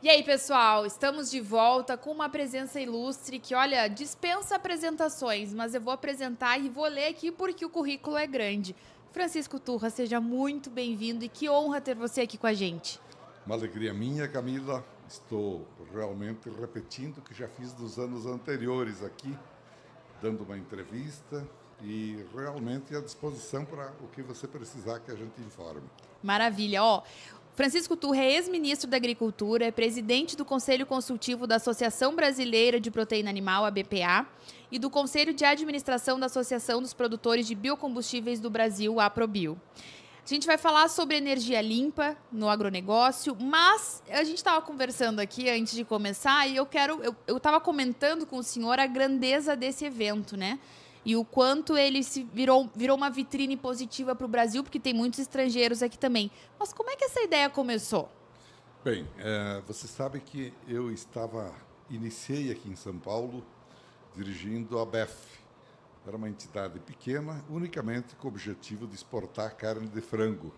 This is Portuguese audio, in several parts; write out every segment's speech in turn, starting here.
E aí, pessoal, estamos de volta com uma presença ilustre que, olha, dispensa apresentações, mas eu vou apresentar e vou ler aqui porque o currículo é grande. Francisco Turra, seja muito bem-vindo e que honra ter você aqui com a gente. Uma alegria minha, Camila. Estou realmente repetindo o que já fiz nos anos anteriores aqui, dando uma entrevista e realmente à disposição para o que você precisar que a gente informe. Maravilha, ó. Francisco Turra é ex-ministro da Agricultura, é presidente do Conselho Consultivo da Associação Brasileira de Proteína Animal, a BPA, e do Conselho de Administração da Associação dos Produtores de Biocombustíveis do Brasil, a Aprobio. A gente vai falar sobre energia limpa no agronegócio, mas a gente estava conversando aqui antes de começar e eu estava comentando com o senhor a grandeza desse evento, né? E o quanto ele virou uma vitrine positiva para o Brasil, porque tem muitos estrangeiros aqui também. Mas como é que essa ideia começou? Bem, você sabe que eu iniciei aqui em São Paulo dirigindo a BEF. Era uma entidade pequena, unicamente com o objetivo de exportar carne de frango.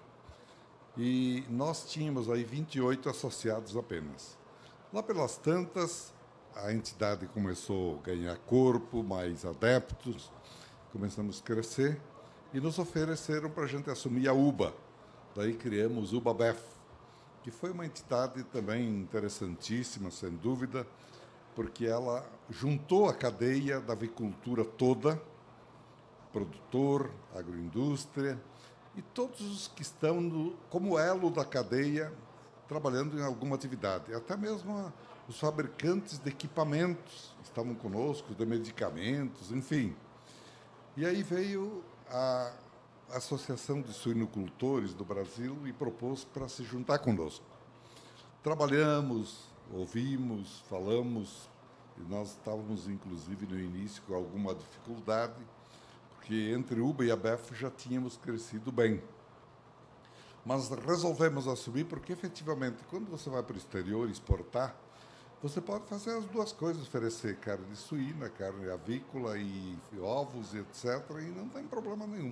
E nós tínhamos aí 28 associados apenas. Lá pelas tantas, a entidade começou a ganhar corpo, mais adeptos, começamos a crescer e nos ofereceram para a gente assumir a UBA. Daí criamos UBA BEF, que foi uma entidade também interessantíssima, sem dúvida, porque ela juntou a cadeia da avicultura toda, produtor, agroindústria, e todos os que estão como elo da cadeia trabalhando em alguma atividade. Até mesmo os fabricantes de equipamentos estavam conosco, de medicamentos, enfim. E aí veio a Associação de Suinocultores do Brasil e propôs para se juntar conosco. Trabalhamos, ouvimos, falamos, e nós estávamos, inclusive, no início com alguma dificuldade, porque entre UBA e a BEF já tínhamos crescido bem. Mas resolvemos assumir porque, efetivamente, quando você vai para o exterior exportar, você pode fazer as duas coisas, oferecer carne suína, carne avícola e ovos, etc., e não tem problema nenhum.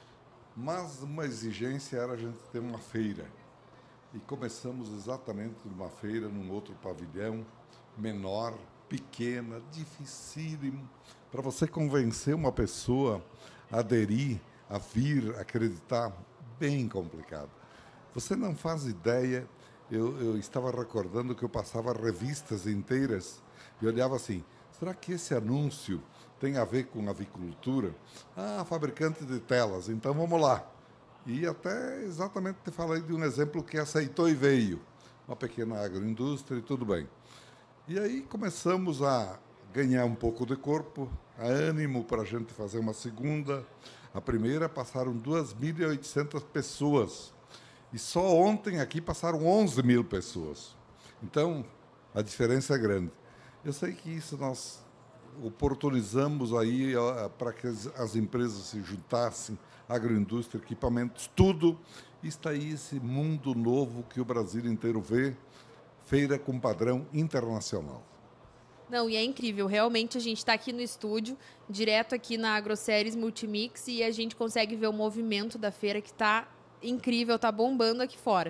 Mas uma exigência era a gente ter uma feira. E começamos exatamente numa feira, num outro pavilhão, menor, pequena, dificílimo. Para você convencer uma pessoa a aderir, a vir, acreditar, bem complicado. Você não faz ideia. Eu estava recordando que eu passava revistas inteiras e olhava assim, será que esse anúncio tem a ver com avicultura? Ah, fabricante de telas, então vamos lá. E até exatamente te falei de um exemplo que aceitou e veio. Uma pequena agroindústria e tudo bem. E aí começamos a ganhar um pouco de corpo, ânimo para a gente fazer uma segunda. A primeira passaram 2.800 pessoas. E só ontem aqui passaram 11.000 pessoas. Então, a diferença é grande. Eu sei que isso nós oportunizamos aí para que as empresas se juntassem, agroindústria, equipamentos, tudo. E está aí esse mundo novo que o Brasil inteiro vê, feira com padrão internacional. Não, e é incrível. Realmente, a gente está aqui no estúdio, direto aqui na AgroSéries Multimix, e a gente consegue ver o movimento da feira que está incrível, está bombando aqui fora.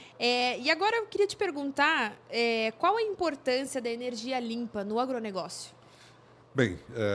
E agora eu queria te perguntar qual a importância da energia limpa no agronegócio? Bem,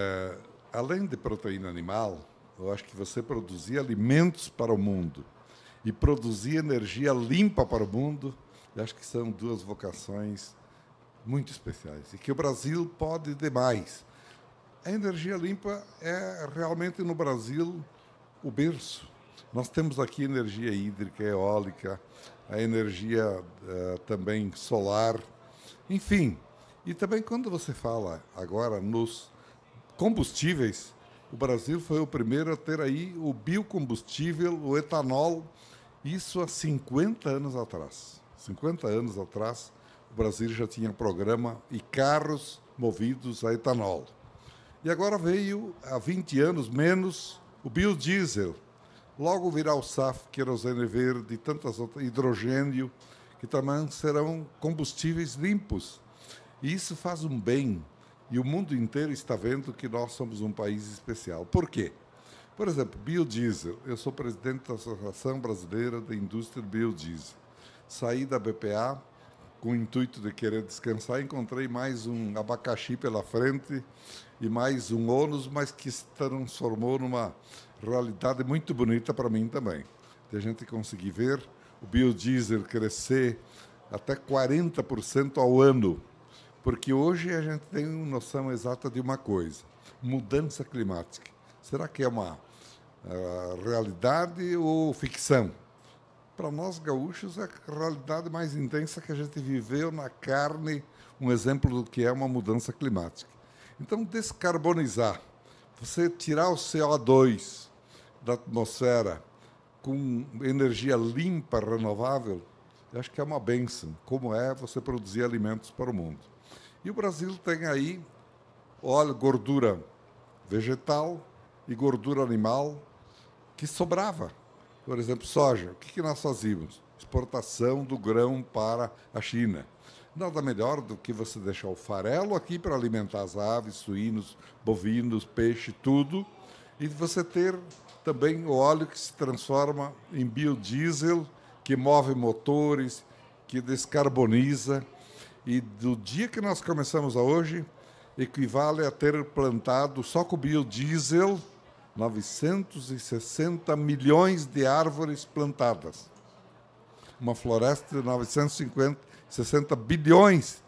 além de proteína animal, eu acho que você produzir alimentos para o mundo e produzir energia limpa para o mundo, eu acho que são duas vocações muito especiais e que o Brasil pode demais. A energia limpa é realmente no Brasil o berço. Nós temos aqui energia hídrica, eólica, a energia também solar, enfim. E também quando você fala agora nos combustíveis, o Brasil foi o primeiro a ter aí o biocombustível, o etanol, isso há 50 anos atrás. 50 anos atrás, o Brasil já tinha programa e carros movidos a etanol. E agora veio, há 20 anos menos, o biodiesel. Logo virá o SAF, querosene verde e tantas outras, hidrogênio, que também serão combustíveis limpos. E isso faz um bem. E o mundo inteiro está vendo que nós somos um país especial. Por quê? Por exemplo, biodiesel. Eu sou presidente da Associação Brasileira da Indústria de Biodiesel. Saí da BPA com o intuito de querer descansar, encontrei mais um abacaxi pela frente e mais um ônus, mas que se transformou numa realidade muito bonita para mim também. De a gente conseguir ver o biodiesel crescer até 40% ao ano, porque hoje a gente tem noção exata de uma coisa: mudança climática. Será que é uma realidade ou ficção? Para nós gaúchos, é a realidade mais intensa que a gente viveu na carne, um exemplo do que é uma mudança climática. Então, descarbonizar, você tirar o CO2 da atmosfera com energia limpa, renovável, eu acho que é uma bênção, como é você produzir alimentos para o mundo. E o Brasil tem aí óleo, gordura vegetal e gordura animal que sobrava. Por exemplo, soja. O que nós fazíamos? Exportação do grão para a China. Nada melhor do que você deixar o farelo aqui para alimentar as aves, suínos, bovinos, peixe, tudo, e você ter também o óleo que se transforma em biodiesel, que move motores, que descarboniza. E do dia que nós começamos a hoje, equivale a ter plantado, só com biodiesel, 960 milhões de árvores plantadas. Uma floresta de 960 bilhões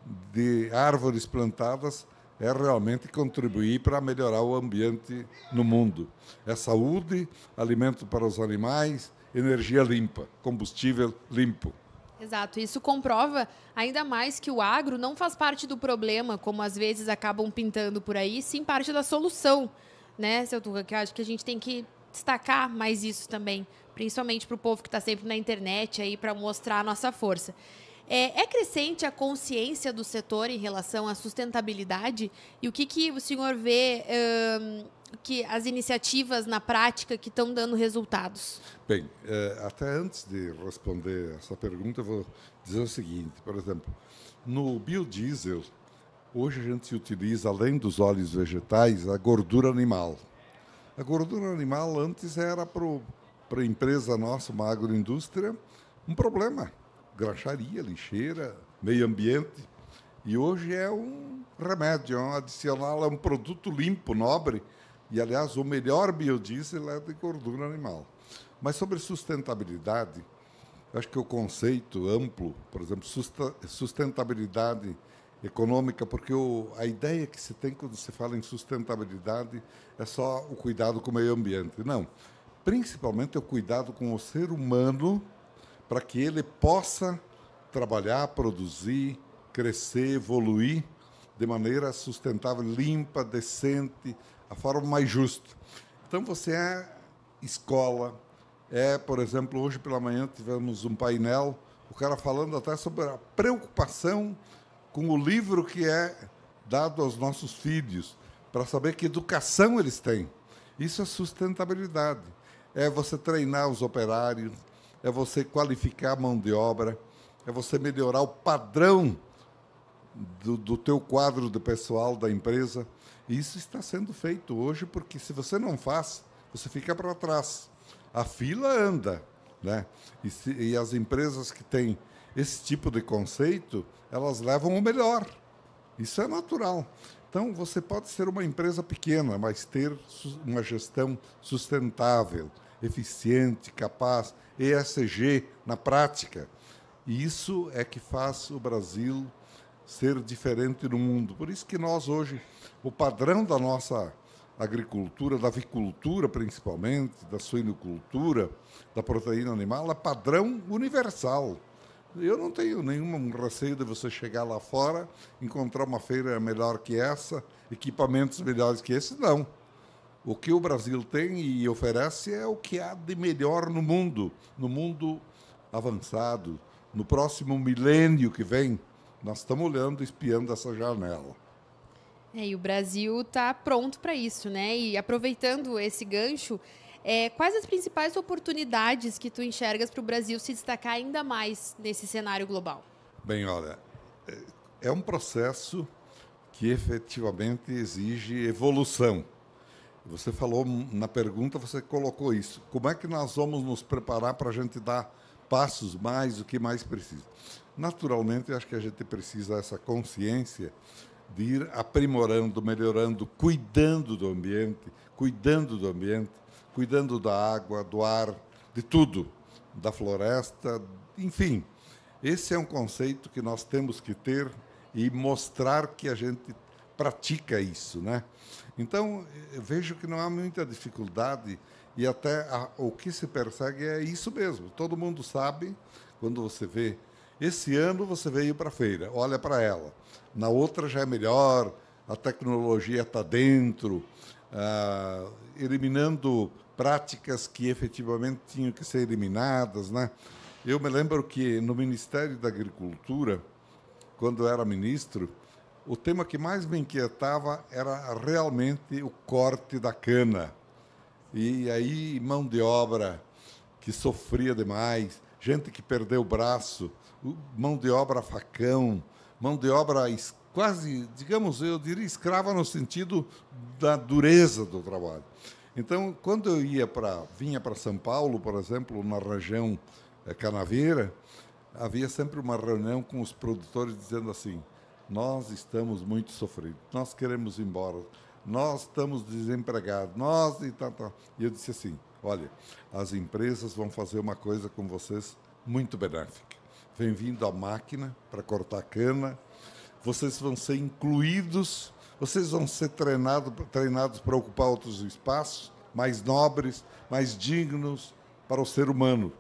de árvores plantadas é realmente contribuir para melhorar o ambiente no mundo. É saúde, alimento para os animais, energia limpa, combustível limpo. Exato, isso comprova ainda mais que o agro não faz parte do problema, como às vezes acabam pintando por aí, sim parte da solução, né, seu Tuca? Que eu acho que a gente tem que destacar mais isso também, principalmente para o povo que está sempre na internet aí para mostrar a nossa força. É crescente a consciência do setor em relação à sustentabilidade? E o que o senhor vê que as iniciativas na prática que estão dando resultados? Bem, até antes de responder essa pergunta, eu vou dizer o seguinte, por exemplo, no biodiesel, hoje a gente utiliza, além dos óleos vegetais, a gordura animal. A gordura animal antes era para a empresa nossa, uma agroindústria, um problema. Graxaria, lixeira, meio ambiente. E hoje é um remédio, é um adicional, é um produto limpo, nobre. E, aliás, o melhor biodiesel é de gordura animal. Mas sobre sustentabilidade, acho que o conceito amplo, por exemplo, sustentabilidade econômica, porque a ideia que se tem quando se fala em sustentabilidade é só o cuidado com o meio ambiente. Não. Principalmente o cuidado com o ser humano, para que ele possa trabalhar, produzir, crescer, evoluir de maneira sustentável, limpa, decente, a forma mais justa. Então, você é escola, por exemplo, hoje pela manhã tivemos um painel, o cara falando até sobre a preocupação com o livro que é dado aos nossos filhos, para saber que educação eles têm. Isso é sustentabilidade. É você treinar os operários, é você qualificar a mão de obra, é você melhorar o padrão do teu quadro de pessoal da empresa. E isso está sendo feito hoje, porque se você não faz, você fica para trás. A fila anda, né? E as empresas que têm esse tipo de conceito, elas levam o melhor. Isso é natural. Então, você pode ser uma empresa pequena, mas ter uma gestão sustentável, eficiente, capaz, ESG na prática. E isso é que faz o Brasil ser diferente no mundo. Por isso que nós hoje, o padrão da nossa agricultura, da avicultura principalmente, da suinocultura, da proteína animal, é padrão universal. Eu não tenho nenhum receio de você chegar lá fora, encontrar uma feira melhor que essa, equipamentos melhores que esse, não. O que o Brasil tem e oferece é o que há de melhor no mundo avançado. No próximo milênio que vem, nós estamos olhando, espiando essa janela. E o Brasil está pronto para isso, né? E aproveitando esse gancho, quais as principais oportunidades que tu enxergas para o Brasil se destacar ainda mais nesse cenário global? Bem, olha, é um processo que efetivamente exige evolução. Você falou na pergunta, você colocou isso. Como é que nós vamos nos preparar para a gente dar passos mais, o que mais precisa. Naturalmente, eu acho que a gente precisa dessa consciência de ir aprimorando, melhorando, cuidando do ambiente, cuidando da água, do ar, de tudo, da floresta, enfim. Esse é um conceito que nós temos que ter e mostrar que a gente pratica isso, né? Então, eu vejo que não há muita dificuldade e até o que se persegue é isso mesmo. Todo mundo sabe, quando você vê, esse ano você veio para a feira, olha para ela. Na outra já é melhor, a tecnologia está dentro, eliminando práticas que efetivamente tinham que ser eliminadas, né? Eu me lembro que no Ministério da Agricultura, quando eu era ministro, o tema que mais me inquietava era realmente o corte da cana. E aí, mão de obra que sofria demais, gente que perdeu o braço, mão de obra facão, mão de obra quase, digamos, eu diria escrava no sentido da dureza do trabalho. Então, quando eu vinha para São Paulo, por exemplo, na região Canavieira, havia sempre uma reunião com os produtores dizendo assim: nós estamos muito sofridos, nós queremos ir embora, nós estamos desempregados, nós e tal, tal. E eu disse assim: olha, as empresas vão fazer uma coisa com vocês muito benéfica. Vem vindo a máquina para cortar cana, vocês vão ser incluídos, vocês vão ser treinados para ocupar outros espaços mais nobres, mais dignos para o ser humano.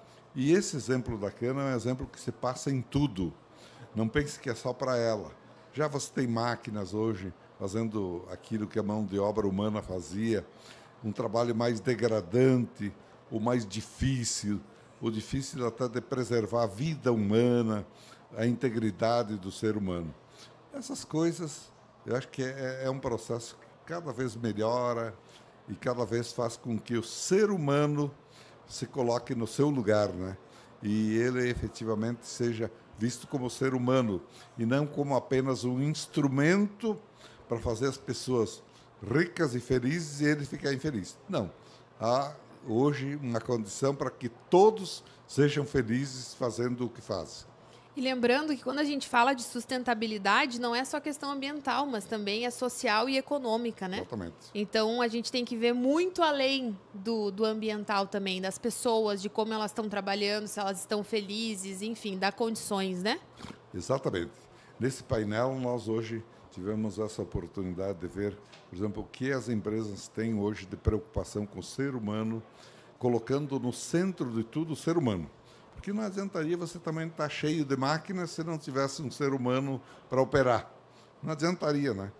E esse exemplo da cana é um exemplo que se passa em tudo. Não pense que é só para ela. Já você tem máquinas hoje fazendo aquilo que a mão de obra humana fazia, um trabalho mais degradante, o mais difícil, o difícil até de preservar a vida humana, a integridade do ser humano. Essas coisas, eu acho que é um processo que cada vez melhora e cada vez faz com que o ser humano se coloque no seu lugar, né? E ele efetivamente seja visto como ser humano e não como apenas um instrumento para fazer as pessoas ricas e felizes e ele ficar infeliz. Não. Há hoje uma condição para que todos sejam felizes fazendo o que fazem. E lembrando que quando a gente fala de sustentabilidade, não é só questão ambiental, mas também é social e econômica, né? Exatamente. Então, a gente tem que ver muito além do ambiental também, das pessoas, de como elas estão trabalhando, se elas estão felizes, enfim, dar condições, né? Exatamente. Nesse painel, nós hoje tivemos essa oportunidade de ver, por exemplo, o que as empresas têm hoje de preocupação com o ser humano, colocando no centro de tudo o ser humano. Porque não adiantaria você também estar cheio de máquinas se não tivesse um ser humano para operar. Não adiantaria, né?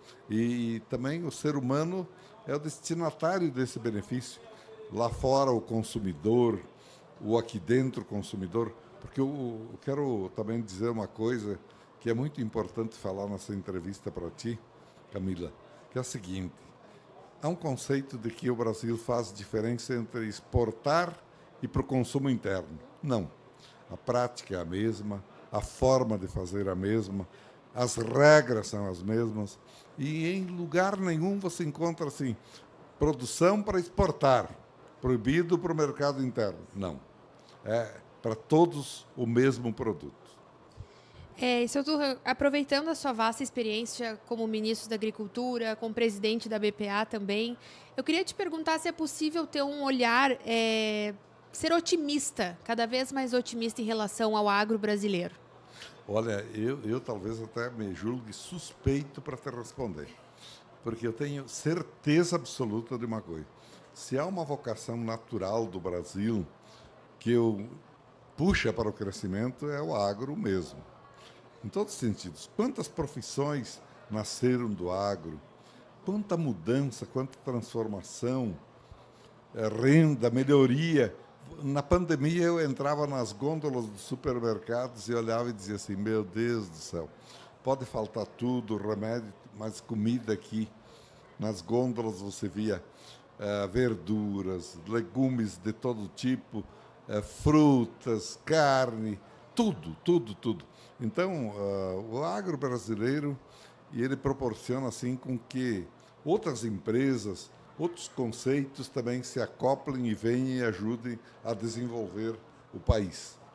E também o ser humano é o destinatário desse benefício. Lá fora, o consumidor, ou aqui dentro, o consumidor. Porque eu quero também dizer uma coisa que é muito importante falar nessa entrevista para ti, Camila, que é a seguinte: há um conceito de que o Brasil faz diferença entre exportar e para o consumo interno. Não. A prática é a mesma, a forma de fazer é a mesma, as regras são as mesmas, e em lugar nenhum você encontra assim, produção para exportar, proibido para o mercado interno. Não. É para todos o mesmo produto. Aproveitando a sua vasta experiência como ministro da Agricultura, como presidente da BPA também, eu queria te perguntar se é possível ter um olhar, ser otimista, cada vez mais otimista em relação ao agro brasileiro. Olha, eu talvez até me julgue suspeito para te responder, porque eu tenho certeza absoluta de uma coisa. Se há uma vocação natural do Brasil que puxa para o crescimento, é o agro mesmo. Em todos os sentidos. Quantas profissões nasceram do agro? Quanta mudança, quanta transformação, renda, melhoria. Na pandemia, eu entrava nas gôndolas dos supermercados e olhava e dizia assim: meu Deus do céu, pode faltar tudo, remédio, mas comida aqui. Nas gôndolas você via verduras, legumes de todo tipo, frutas, carne, tudo, tudo, tudo. Então, o agro brasileiro, ele proporciona assim com que outras empresas, outros conceitos também se acoplem e venham e ajudem a desenvolver o país.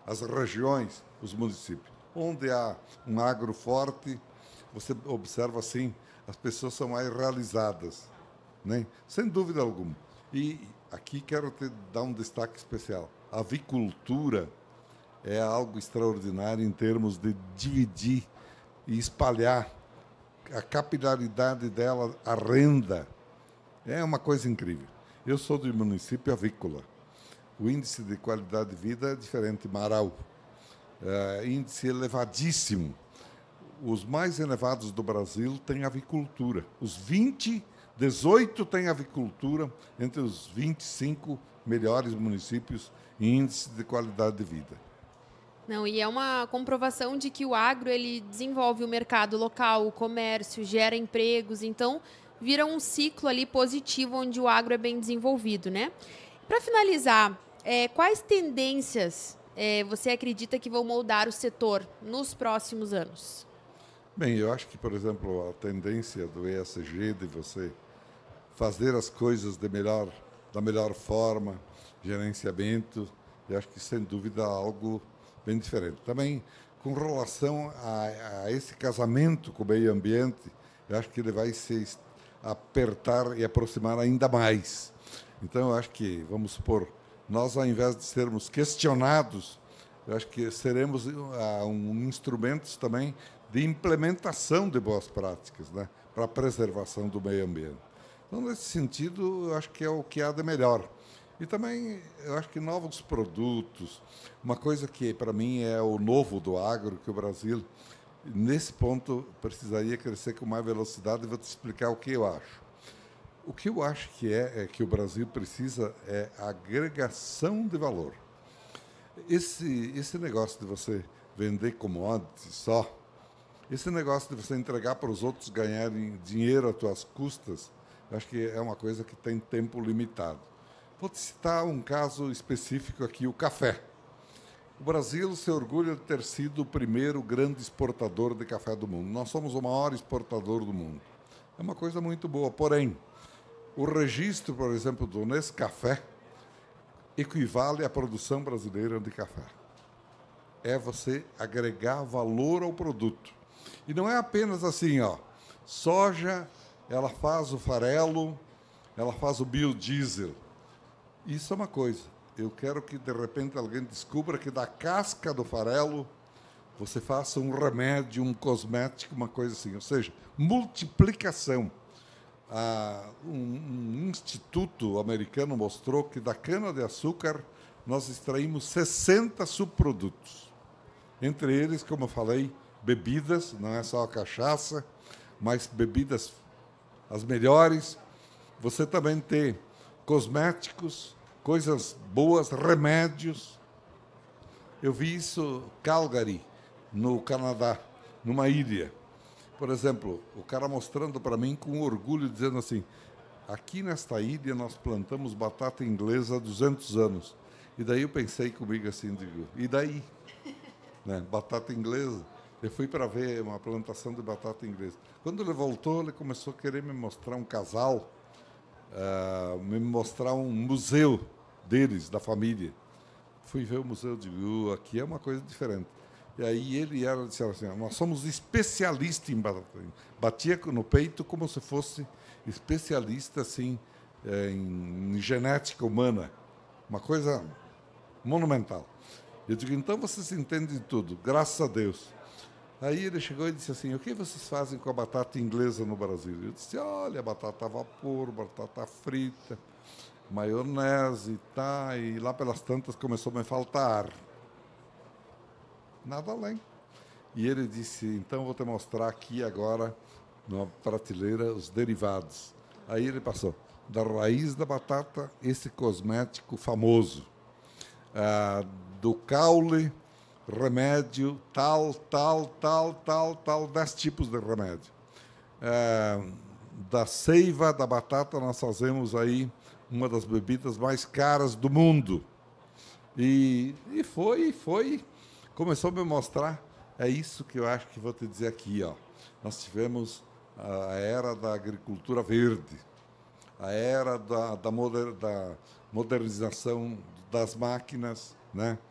as regiões, os municípios. Onde há um agro forte, você observa assim, as pessoas são mais realizadas, né? Sem dúvida alguma. E aqui quero dar um destaque especial. A avicultura é algo extraordinário em termos de dividir e espalhar a capilaridade dela, a renda. É uma coisa incrível. Eu sou do município avícola. O índice de qualidade de vida é diferente, Marau. Índice elevadíssimo. Os mais elevados do Brasil têm avicultura. Os 18 têm avicultura, entre os 25 melhores municípios em índice de qualidade de vida. Não, e é uma comprovação de que o agro ele desenvolve o mercado local, o comércio, gera empregos, então vira um ciclo ali positivo onde o agro é bem desenvolvido, né? Para finalizar, quais tendências você acredita que vão moldar o setor nos próximos anos? Bem, eu acho que, por exemplo, a tendência do ESG de você fazer as coisas da melhor forma, gerenciamento, eu acho que, sem dúvida, algo bem diferente. Também, com relação a esse casamento com o meio ambiente, eu acho que ele vai se apertar e aproximar ainda mais. Então, eu acho que, vamos supor, nós, ao invés de sermos questionados, eu acho que seremos instrumentos também de implementação de boas práticas, né, para a preservação do meio ambiente. Então, nesse sentido, eu acho que é o que há de melhor. E também, eu acho que novos produtos, uma coisa que, para mim, é o novo do agro, que o Brasil, nesse ponto, precisaria crescer com mais velocidade, e vou te explicar o que eu acho. O que eu acho que é que o Brasil precisa é agregação de valor. Esse negócio de você vender commodities só, esse negócio de você entregar para os outros ganharem dinheiro às tuas custas, eu acho que é uma coisa que tem tempo limitado. Vou te citar um caso específico aqui, o café. O Brasil se orgulha de ter sido o primeiro grande exportador de café do mundo. Nós somos o maior exportador do mundo. É uma coisa muito boa. Porém, o registro, por exemplo, do Nescafé equivale à produção brasileira de café. É você agregar valor ao produto. E não é apenas assim, ó, soja, ela faz o farelo, ela faz o biodiesel. Isso é uma coisa. Eu quero que, de repente, alguém descubra que da casca do farelo você faça um remédio, um cosmético, uma coisa assim. Ou seja, multiplicação. Um instituto americano mostrou que da cana-de-açúcar nós extraímos 60 subprodutos. Entre eles, como eu falei, bebidas, não é só a cachaça, mas bebidas as melhores. Você também tem cosméticos, coisas boas, remédios. Eu vi isso em Calgary, no Canadá, numa ilha. Por exemplo, o cara mostrando para mim com orgulho, dizendo assim, aqui nesta ilha nós plantamos batata inglesa há 200 anos. E daí eu pensei comigo assim, digo, e daí? Né? Batata inglesa. Eu fui para ver uma plantação de batata inglesa. Quando ele voltou, ele começou a querer me mostrar um casal, me mostrar um museu deles, da família. Fui ver o museu, digo, aqui é uma coisa diferente. E aí ele e ela disseram assim, nós somos especialistas em batata. Batia no peito como se fosse especialista assim, em genética humana. Uma coisa monumental. Eu digo, então vocês entendem de tudo, graças a Deus. Aí ele chegou e disse assim, o que vocês fazem com a batata inglesa no Brasil? Eu disse, olha, batata a vapor, batata frita, maionese, tá, e lá pelas tantas começou a me faltar ar. Nada além. E ele disse, então vou te mostrar aqui agora, numa prateleira, os derivados. Aí ele passou, da raiz da batata, esse cosmético famoso. Do caule, remédio, tal, 10 tipos de remédio. Da seiva da batata, nós fazemos aí uma das bebidas mais caras do mundo. E foi. Começou a me mostrar, é isso que eu acho que vou te dizer aqui, ó. Nós tivemos a era da agricultura verde, a era da modernização das máquinas, né?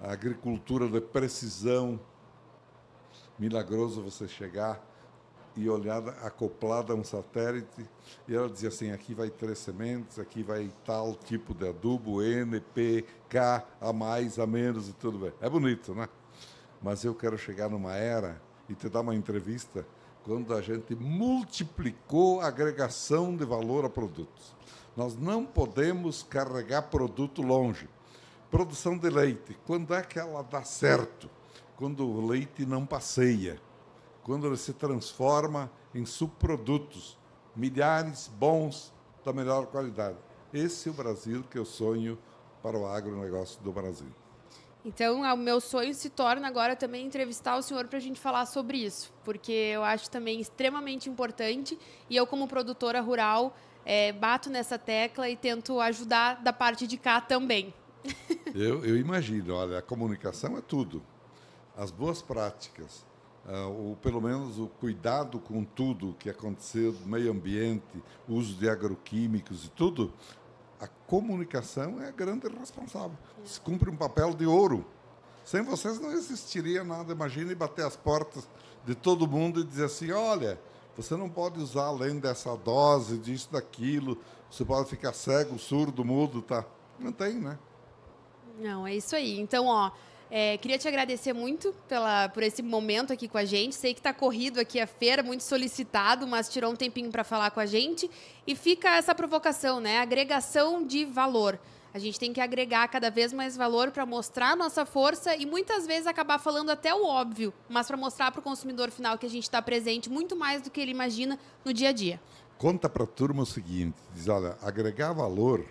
a agricultura de precisão. Milagroso você chegar e olhar acoplada a um satélite, e ela dizia assim, aqui vai 3 sementes, aqui vai tal tipo de adubo, N, P, K, a mais, a menos e tudo bem. É bonito, né? Mas eu quero chegar numa era e te dar uma entrevista quando a gente multiplicou a agregação de valor a produtos. Nós não podemos carregar produto longe. Produção de leite, quando é que ela dá certo? Quando o leite não passeia, quando ele se transforma em subprodutos, milhares bons da melhor qualidade. Esse é o Brasil que eu sonho para o agronegócio do Brasil. Então, o meu sonho se torna agora também entrevistar o senhor para a gente falar sobre isso, porque eu acho também extremamente importante e eu, como produtora rural, bato nessa tecla e tento ajudar da parte de cá também. Eu imagino, olha, a comunicação é tudo. As boas práticas, ou pelo menos o cuidado com tudo que aconteceu do meio ambiente, uso de agroquímicos e tudo, a comunicação é a grande responsável. Se cumpre um papel de ouro. Sem vocês não existiria nada. Imagine bater as portas de todo mundo e dizer assim, olha, você não pode usar além dessa dose, disso, daquilo, você pode ficar cego, surdo, mudo, tá? Não tem, né? Não, é isso aí. Então, queria te agradecer muito por esse momento aqui com a gente. Sei que está corrido aqui a feira, muito solicitado, mas tirou um tempinho para falar com a gente. E fica essa provocação, né? Agregação de valor. A gente tem que agregar cada vez mais valor para mostrar a nossa força e muitas vezes acabar falando até o óbvio, mas para mostrar para o consumidor final que a gente está presente muito mais do que ele imagina no dia a dia. Conta para a turma o seguinte, diz, olha, agregar valor,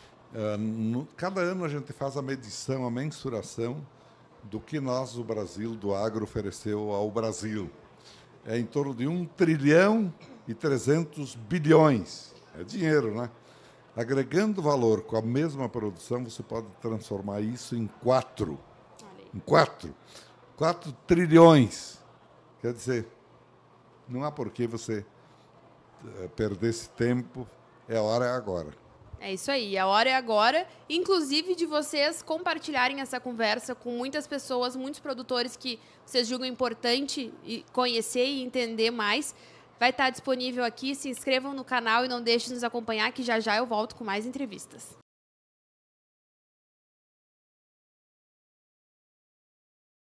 cada ano a gente faz a medição, a mensuração do que nós, o Brasil, do agro, ofereceu ao Brasil. É em torno de 1 trilhão e 300 bilhões. É dinheiro, né? Agregando valor com a mesma produção, você pode transformar isso em 4. Em 4 trilhões. Quer dizer, não há por que você perder esse tempo. A hora é agora. É isso aí, a hora é agora, inclusive de vocês compartilharem essa conversa com muitas pessoas, muitos produtores que vocês julgam importante conhecer e entender mais. Vai estar disponível aqui, se inscrevam no canal e não deixem de nos acompanhar, que já já eu volto com mais entrevistas.